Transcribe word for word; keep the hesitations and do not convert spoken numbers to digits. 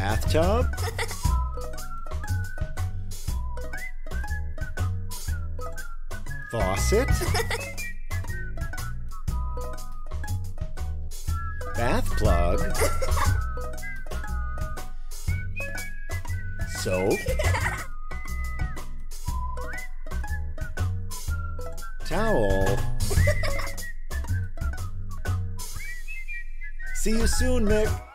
Bathtub. Faucet. Bath plug. Soap. Towel. See you soon, Mick.